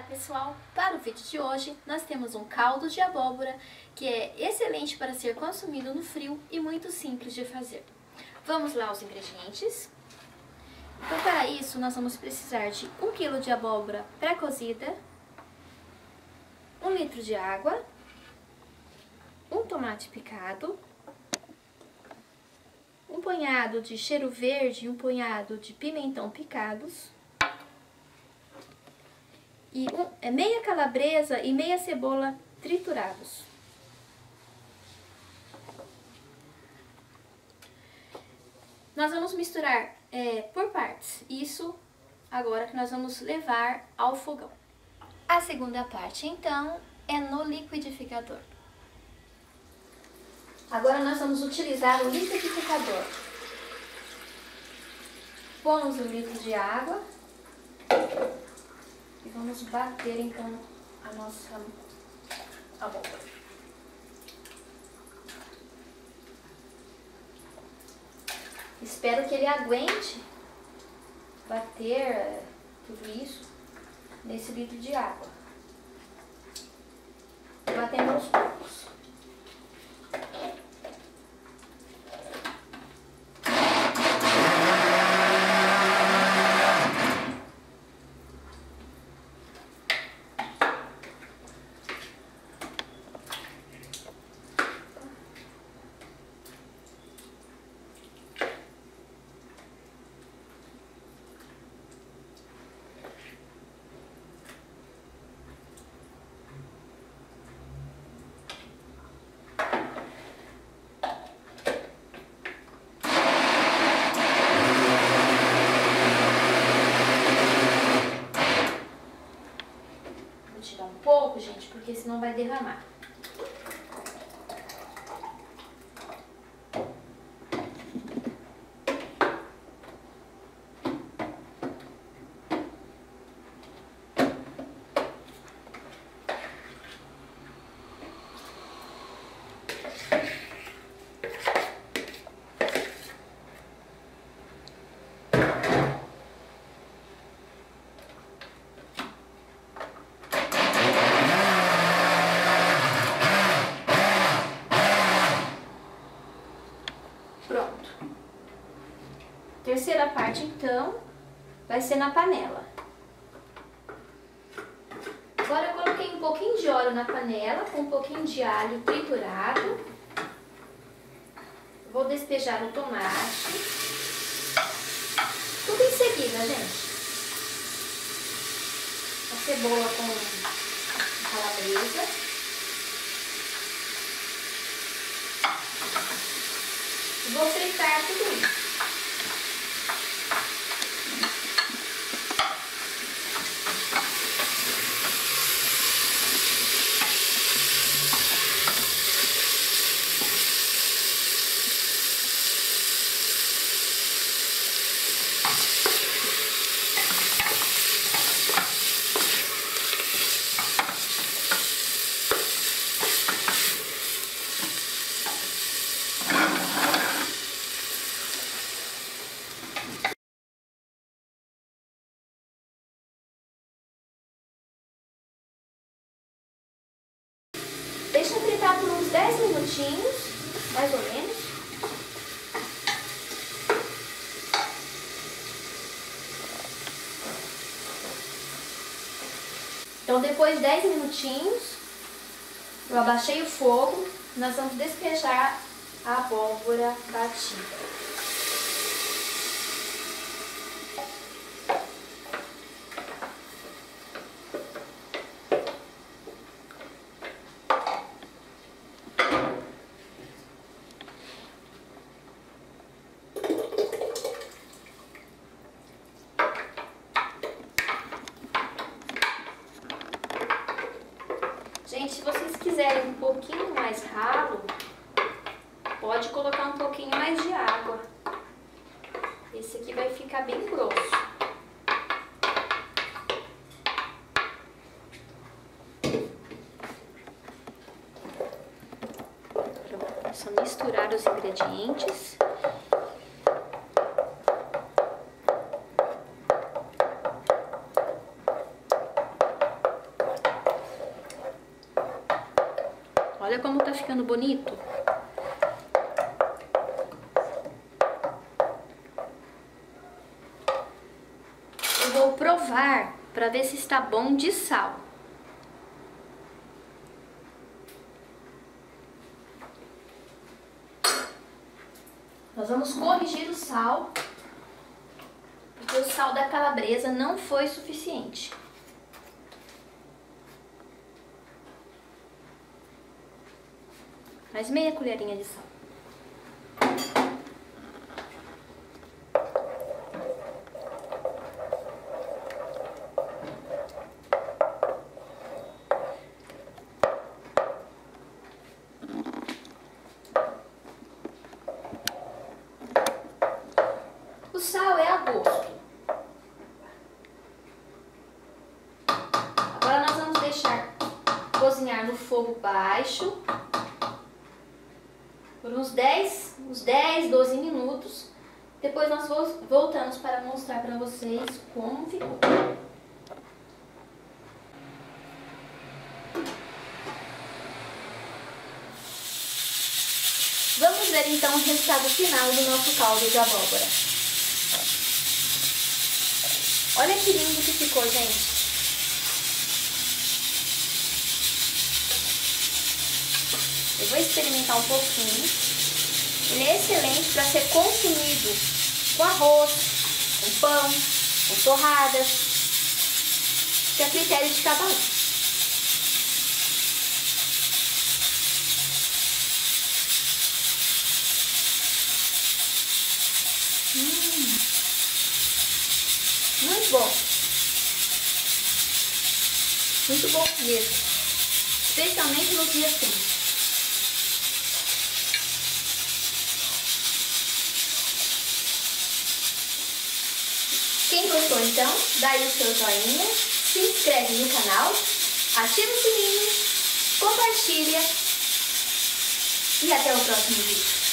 pessoal, para o vídeo de hoje nós temos um caldo de abóbora que é excelente para ser consumido no frio e muito simples de fazer. Vamos lá aos ingredientes. Então para isso nós vamos precisar de 1 kg de abóbora pré-cozida, 1 litro de água, um tomate picado, um punhado de cheiro verde e um punhado de pimentão picados, e meia calabresa e meia cebola triturados. Nós vamos misturar por partes, isso agora que nós vamos levar ao fogão. A segunda parte, então, é no liquidificador. Agora nós vamos utilizar o liquidificador. Pomos 1 litro de água. E vamos bater então a nossa abóbora. Espero que ele aguente bater tudo isso nesse litro de água. Batendo aos poucos. Tirar um pouco, gente, porque senão vai derramar. Pronto. Terceira parte, então, vai ser na panela. Agora eu coloquei um pouquinho de óleo na panela, com um pouquinho de alho triturado. Vou despejar o tomate. Tudo em seguida, gente. A cebola com a calabresa. Vou fritar tudo isso. Deixa fritar por uns 10 minutinhos, mais ou menos. Então, depois de 10 minutinhos, eu abaixei o fogo, nós vamos despejar a abóbora batida. Gente, se vocês quiserem um pouquinho mais ralo, pode colocar um pouquinho mais de água. Esse aqui vai ficar bem grosso. Pronto, é só misturar os ingredientes. Olha como tá ficando bonito. Eu vou provar para ver se está bom de sal. Nós vamos corrigir o sal, porque o sal da calabresa não foi suficiente. Mais meia colherinha de sal. O sal é a gosto. Agora nós vamos deixar cozinhar no fogo baixo por uns 10, 12 minutos. Depois nós voltamos para mostrar para vocês como ficou. Vamos ver então o resultado final do nosso caldo de abóbora. Olha que lindo que ficou, gente. Eu vou experimentar um pouquinho. Ele é excelente para ser consumido com arroz, com pão, com torradas. Fica a critério de cada um. Muito bom. Muito bom mesmo. Especialmente nos dias frios. Quem gostou então, dá aí o seu joinha, se inscreve no canal, ativa o sininho, compartilha e até o próximo vídeo.